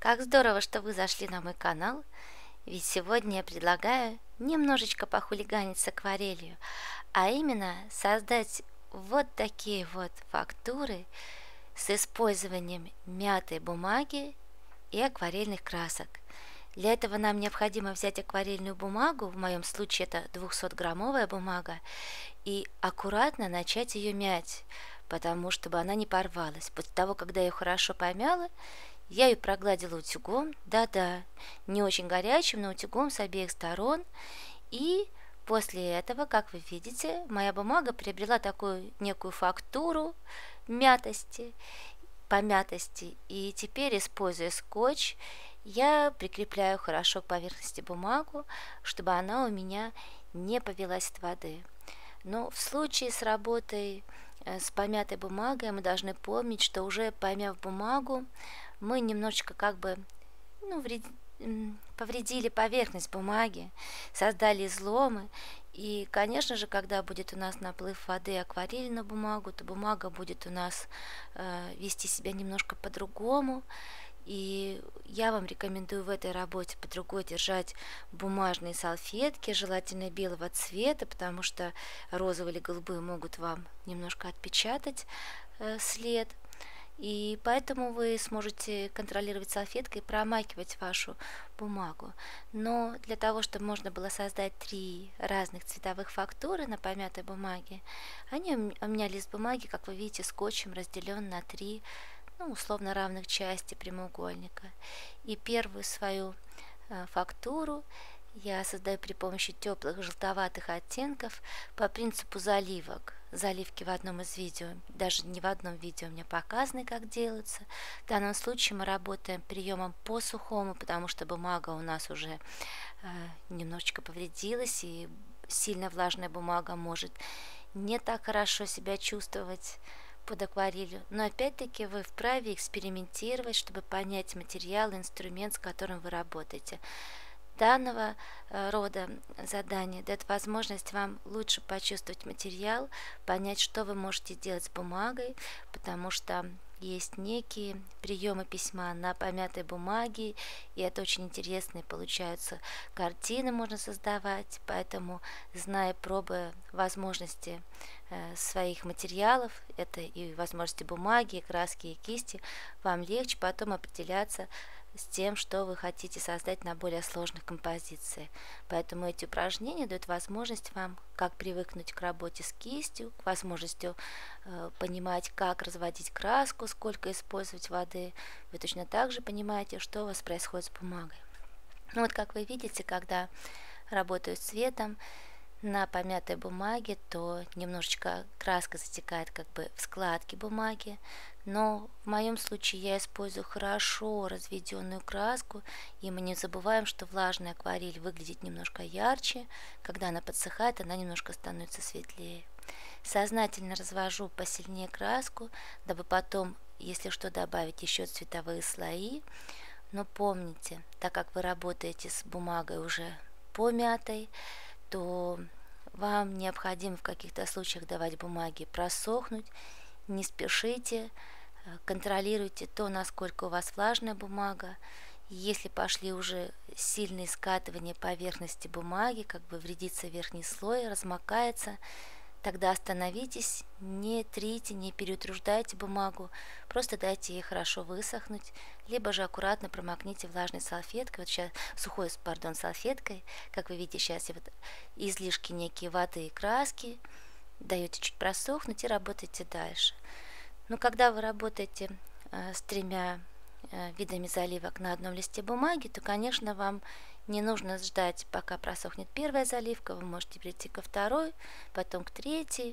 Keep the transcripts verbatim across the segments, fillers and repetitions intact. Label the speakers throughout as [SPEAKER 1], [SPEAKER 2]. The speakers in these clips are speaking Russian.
[SPEAKER 1] Как здорово, что вы зашли на мой канал, ведь сегодня я предлагаю немножечко похулиганить с акварелью, а именно создать вот такие вот фактуры с использованием мятой бумаги и акварельных красок. Для этого нам необходимо взять акварельную бумагу, в моем случае это двухсотграммовая бумага, и аккуратно начать ее мять, потому чтобы она не порвалась. После того, когда я ее хорошо помяла, я ее прогладила утюгом, да-да, не очень горячим, но утюгом с обеих сторон. И после этого, как вы видите, моя бумага приобрела такую некую фактуру мятости, помятости. И теперь, используя скотч, я прикрепляю хорошо к поверхности бумагу, чтобы она у меня не повелась от воды. Но в случае с работой с помятой бумагой мы должны помнить, что уже помяв бумагу, мы немножечко как бы ну, вред... повредили поверхность бумаги, создали изломы. И, конечно же, когда будет у нас наплыв воды акварели на бумагу, то бумага будет у нас э, вести себя немножко по-другому. И я вам рекомендую в этой работе по-другой держать бумажные салфетки, желательно белого цвета, потому что розовые или голубые могут вам немножко отпечатать э, след. И поэтому вы сможете контролировать салфеткой и промакивать вашу бумагу. Но для того, чтобы можно было создать три разных цветовых фактуры на помятой бумаге, они у меня лист бумаги, как вы видите, скотчем разделен на три ну, условно равных части прямоугольника. И первую свою э, фактуру я создаю при помощи теплых желтоватых оттенков по принципу заливок. Заливки в одном из видео, даже не в одном видео мне показаны, как делаются. В данном случае мы работаем приемом по сухому, потому что бумага у нас уже э, немножечко повредилась, и сильно влажная бумага может не так хорошо себя чувствовать под акварелью, но опять-таки вы вправе экспериментировать, чтобы понять материал, инструмент, с которым вы работаете. Данного рода задание дает возможность вам лучше почувствовать материал, понять, что вы можете делать с бумагой, потому что есть некие приемы письма на помятой бумаге, и это очень интересные получаются картины можно создавать, поэтому, зная, пробуя возможности э, своих материалов, это и возможности бумаги, и краски, и кисти, вам легче потом определяться с тем, что вы хотите создать на более сложных композициях. Поэтому эти упражнения дают возможность вам как привыкнуть к работе с кистью, к возможности э, понимать, как разводить краску, сколько использовать воды. Вы точно так же понимаете, что у вас происходит с бумагой. Ну вот, как вы видите, когда работаю с цветом на помятой бумаге, то немножечко краска затекает как бы в складки бумаги, но в моем случае я использую хорошо разведенную краску, и мы не забываем, что влажная акварель выглядит немножко ярче, когда она подсыхает, она немножко становится светлее. Сознательно развожу посильнее краску, дабы потом, если что, добавить еще цветовые слои. Но помните, так как вы работаете с бумагой уже помятой, то вам необходимо в каких-то случаях давать бумаге просохнуть. Не спешите, контролируйте то, насколько у вас влажная бумага. Если пошли уже сильные скатывания поверхности бумаги, как бы вредится верхний слой, размокается, тогда остановитесь, не трите, не переутруждайте бумагу, просто дайте ей хорошо высохнуть, либо же аккуратно промокните влажной салфеткой, вот сейчас сухой, пардон, салфеткой, как вы видите, сейчас вот излишки некие воды и краски, даете чуть просохнуть и работаете дальше. Но когда вы работаете э, с тремя э, видами заливок на одном листе бумаги, то, конечно, вам не нужно ждать, пока просохнет первая заливка, вы можете перейти ко второй, потом к третьей.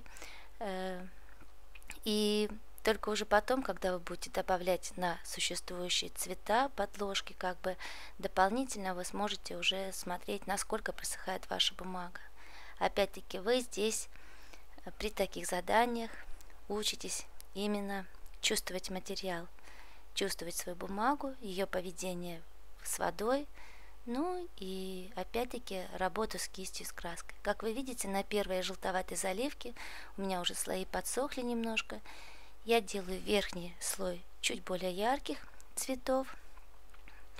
[SPEAKER 1] И только уже потом, когда вы будете добавлять на существующие цвета, подложки, как бы дополнительно вы сможете уже смотреть, насколько просыхает ваша бумага. Опять-таки вы здесь при таких заданиях учитесь именно чувствовать материал, чувствовать свою бумагу, ее поведение с водой, ну и опять-таки работу с кистью, с краской. Как вы видите, на первой желтоватой заливке у меня уже слои подсохли немножко. Я делаю верхний слой чуть более ярких цветов,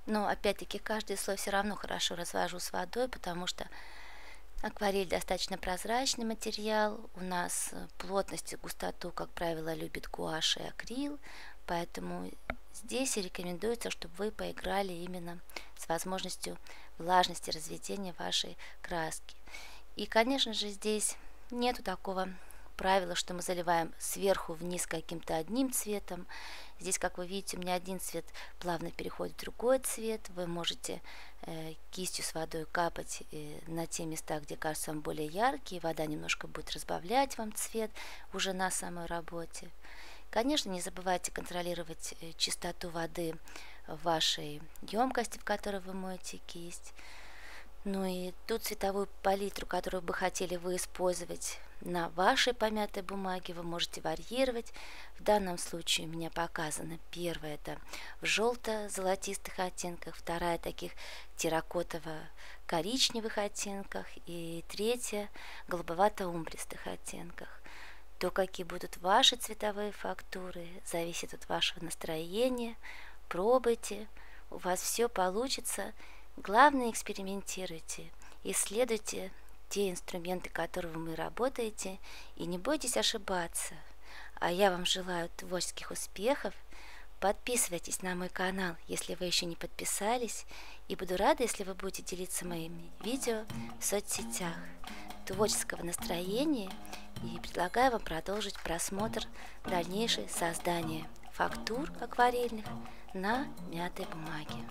[SPEAKER 1] Но опять-таки каждый слой все равно хорошо развожу с водой, потому что акварель достаточно прозрачный материал. У нас плотность и густоту, как правило, любит гуашь и акрил, поэтому здесь рекомендуется, чтобы вы поиграли именно с возможностью влажности разведения вашей краски. И, конечно же, здесь нету такого правила, что мы заливаем сверху вниз каким-то одним цветом. Здесь, как вы видите, у меня один цвет плавно переходит в другой цвет. Вы можете э, кистью с водой капать э, на те места, где кажется вам более яркие. Вода немножко будет разбавлять вам цвет уже на самой работе. Конечно, не забывайте контролировать э, чистоту воды в вашей емкости, в которой вы моете кисть. Ну и ту цветовую палитру, которую бы хотели вы использовать на вашей помятой бумаге, вы можете варьировать. В данном случае у меня показано первая это в желто-золотистых оттенках, вторая таких терракотово-коричневых оттенках и третья голубовато-умбристых оттенках. То, какие будут ваши цветовые фактуры, зависит от вашего настроения. Пробуйте, у вас все получится. Главное, экспериментируйте, исследуйте те инструменты, которыми вы работаете, и не бойтесь ошибаться. А я вам желаю творческих успехов. Подписывайтесь на мой канал, если вы еще не подписались, и буду рада, если вы будете делиться моими видео в соцсетях. Творческого настроения, и предлагаю вам продолжить просмотр дальнейшее создания фактур акварельных на мятой бумаге.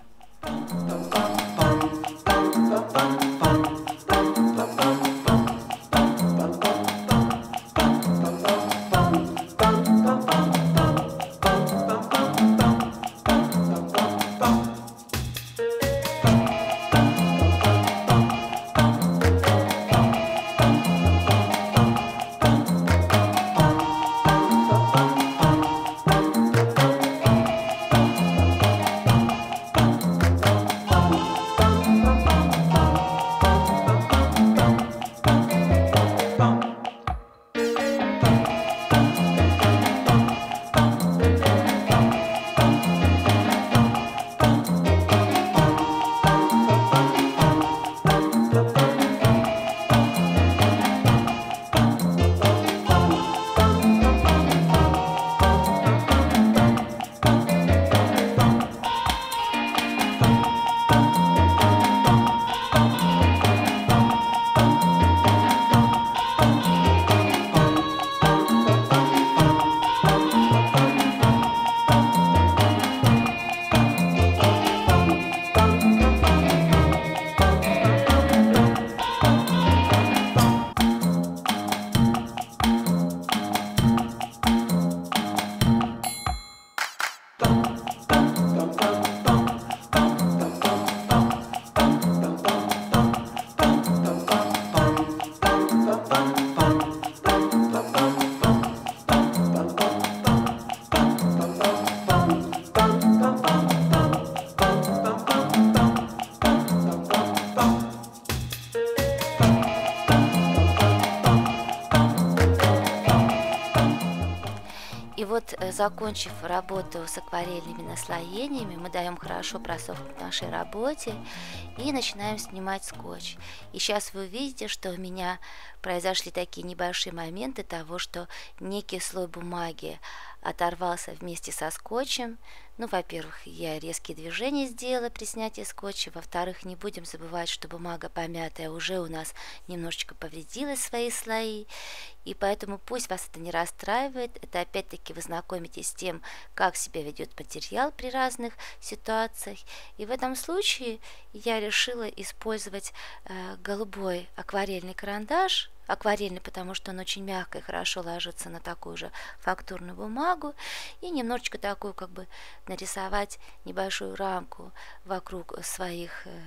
[SPEAKER 1] И вот, закончив работу с акварельными наслоениями, мы даем хорошо просохнуть нашей работе и начинаем снимать скотч. И сейчас вы увидите, что у меня произошли такие небольшие моменты того, что некий слой бумаги оторвался вместе со скотчем. Ну, во-первых, я резкие движения сделала при снятии скотча. Во-вторых, не будем забывать, что бумага помятая уже у нас немножечко повредила свои слои. И поэтому пусть вас это не расстраивает. Это опять-таки вы знакомитесь с тем, как себя ведет материал при разных ситуациях. И в этом случае я решила использовать э, голубой акварельный карандаш. Акварельный, потому что он очень мягко и хорошо ложится на такую же фактурную бумагу. И немножечко такую, как бы, нарисовать небольшую рамку вокруг своих э,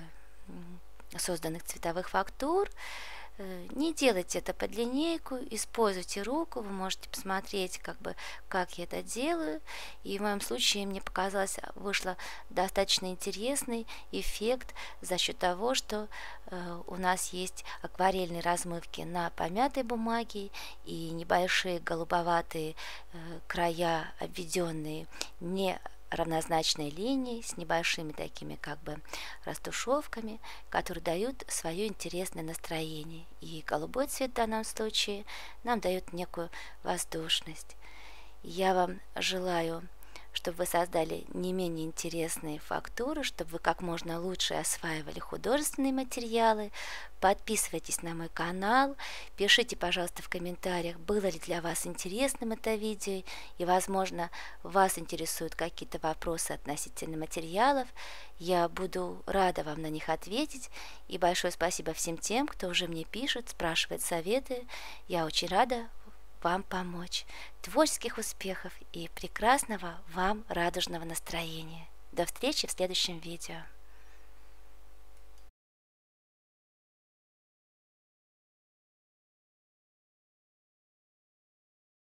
[SPEAKER 1] созданных цветовых фактур. Не делайте это под линейку, используйте руку, вы можете посмотреть, как бы, как я это делаю. И в моем случае мне показалось, вышло достаточно интересный эффект за счет того, что э, у нас есть акварельные размывки на помятой бумаге и небольшие голубоватые э, края, обведенные не равнозначные линии с небольшими такими как бы растушевками, которые дают свое интересное настроение. И голубой цвет в данном случае нам дает некую воздушность. Я вам желаю, чтобы вы создали не менее интересные фактуры, чтобы вы как можно лучше осваивали художественные материалы. Подписывайтесь на мой канал, пишите, пожалуйста, в комментариях, было ли для вас интересным это видео, и, возможно, вас интересуют какие-то вопросы относительно материалов. Я буду рада вам на них ответить, и большое спасибо всем тем, кто уже мне пишет, спрашивает советы. Я очень рада вам помочь. Творческих успехов и прекрасного вам радужного настроения. До встречи в следующем видео.